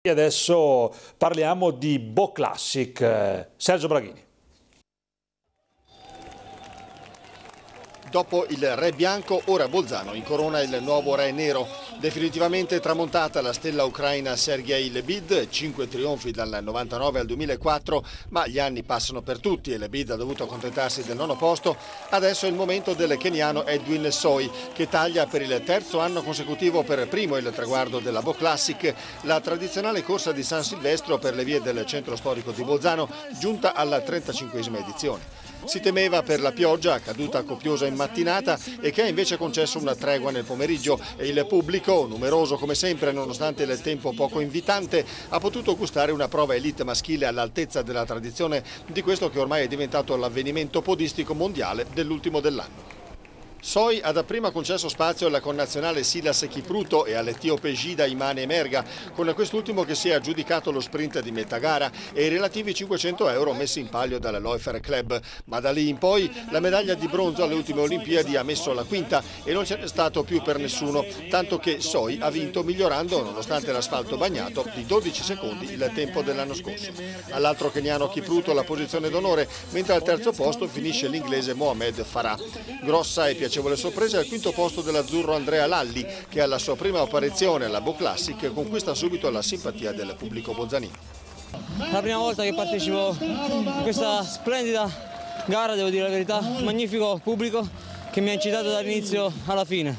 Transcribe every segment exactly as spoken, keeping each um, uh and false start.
Adesso parliamo di Bo Classic. Sergio Braghini. Dopo il re bianco, ora Bolzano incorona il nuovo re nero. Definitivamente tramontata la stella ucraina Sergei Lebed, cinque trionfi dal novantanove al duemilaquattro, ma gli anni passano per tutti e Lebed ha dovuto accontentarsi del nono posto. Adesso è il momento del keniano Edwin Soi, che taglia per il terzo anno consecutivo per primo il traguardo della Bo Classic, la tradizionale corsa di San Silvestro per le vie del centro storico di Bolzano, giunta alla trentacinquesima edizione. Si temeva per la pioggia, caduta copiosa in mattinata e che ha invece concesso una tregua nel pomeriggio, e il pubblico, numeroso come sempre nonostante il tempo poco invitante, ha potuto gustare una prova elite maschile all'altezza della tradizione di questo che ormai è diventato l'avvenimento podistico mondiale dell'ultimo dell'anno. Soi ha dapprima concesso spazio alla connazionale Silas Kipruto e all'etiope Gida Imane Emerga, con quest'ultimo che si è aggiudicato lo sprint di metà gara e i relativi cinquecento euro messi in palio dal Läufer Club. Ma da lì in poi la medaglia di bronzo alle ultime Olimpiadi ha messo la quinta e non ce n'è stato più per nessuno, tanto che Soi ha vinto migliorando, nonostante l'asfalto bagnato, di dodici secondi il tempo dell'anno scorso. All'altro keniano Kipruto la posizione d'onore, mentre al terzo posto finisce l'inglese Mohamed Farah. Grossa e piacevole sorpresa al quinto posto dell'azzurro Andrea Lalli, che alla sua prima apparizione alla Bo Classic conquista subito la simpatia del pubblico bolzanino. La prima volta che partecipo a questa splendida gara, devo dire la verità, un magnifico pubblico che mi ha incitato dall'inizio alla fine.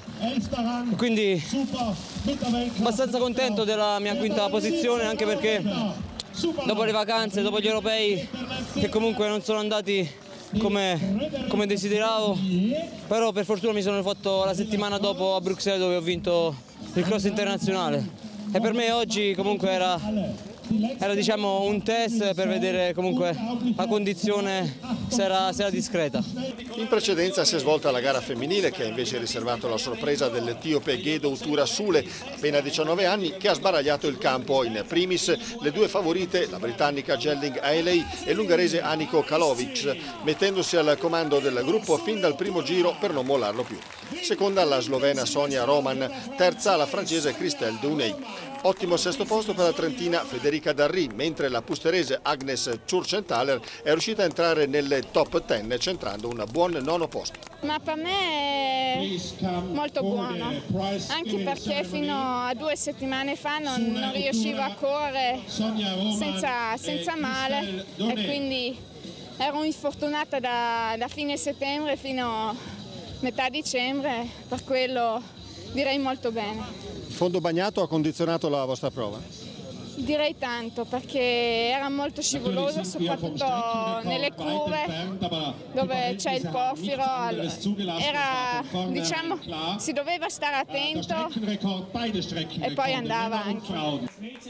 Quindi abbastanza contento della mia quinta posizione, anche perché dopo le vacanze, dopo gli europei, che comunque non sono andati Come, come desideravo, però per fortuna mi sono fatto la settimana dopo a Bruxelles, dove ho vinto il cross internazionale, e per me oggi comunque era, era diciamo un test per vedere comunque la condizione se era, se era discreta. In precedenza si è svolta la gara femminile, che ha invece riservato la sorpresa dell'etiope Gedo Utura Sule, appena diciannove anni, che ha sbaragliato il campo. In primis le due favorite, la britannica Jelling Ailey e l'ungherese Aniko Kalovic, mettendosi al comando del gruppo fin dal primo giro per non mollarlo più. Seconda la slovena Sonia Roman, terza la francese Christelle Duney. Ottimo sesto posto per la trentina Federica Darry, mentre la pusterese Agnes Tschurchenthaler è riuscita a entrare nelle top dieci, centrando un buon nono posto. Ma per me è molto buono, anche perché fino a due settimane fa non, non riuscivo a correre senza, senza male, e quindi ero infortunata da, da fine settembre fino a metà dicembre, per quello direi molto bene. Il fondo bagnato ha condizionato la vostra prova? Direi tanto, perché era molto scivoloso, soprattutto nelle curve dove c'è il porfiro. Era, diciamo, si doveva stare attento e poi andava anche.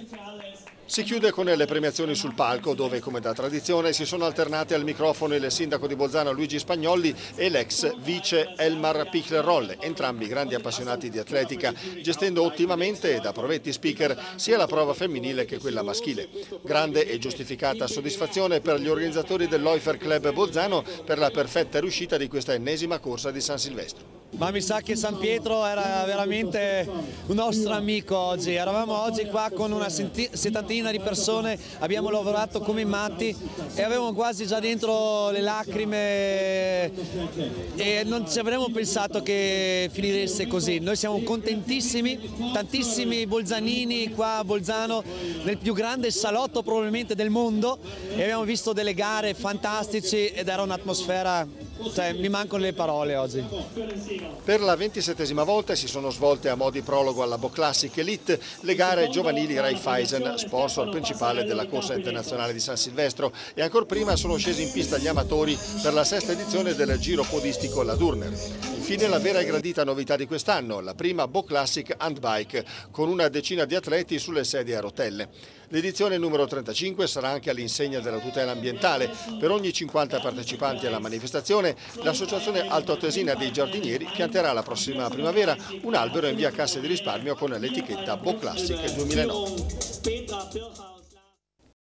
Si chiude con le premiazioni sul palco, dove come da tradizione si sono alternati al microfono il sindaco di Bolzano Luigi Spagnolli e l'ex vice Elmar Pichler-Rolle, entrambi grandi appassionati di atletica, gestendo ottimamente e da provetti speaker sia la prova femminile che quella maschile. Grande e giustificata soddisfazione per gli organizzatori del Läufer Club Bolzano per la perfetta riuscita di questa ennesima corsa di San Silvestro. Ma mi sa che San Pietro era veramente un nostro amico oggi. Eravamo oggi qua con una settantina di persone, abbiamo lavorato come matti e avevamo quasi già dentro le lacrime e non ci avremmo pensato che finisse così. Noi siamo contentissimi, tantissimi bolzanini qua a Bolzano, nel più grande salotto probabilmente del mondo, e abbiamo visto delle gare fantastiche ed era un'atmosfera, cioè mi mancano le parole oggi. Per la ventisettesima volta si sono svolte a mo' di prologo alla Bo Classic Elite le gare giovanili Raiffeisen, sponsor principale della corsa internazionale di San Silvestro, e ancora prima sono scesi in pista gli amatori per la sesta edizione del giro podistico La Durner. Infine la vera e gradita novità di quest'anno, la prima Bo Classic Handbike, con una decina di atleti sulle sedie a rotelle. L'edizione numero trentacinque sarà anche all'insegna della tutela ambientale. Per ogni cinquanta partecipanti alla manifestazione, l'associazione altoatesina dei giardinieri pianterà la prossima primavera un albero in via Casse di Risparmio con l'etichetta Bo Classic duemilanove.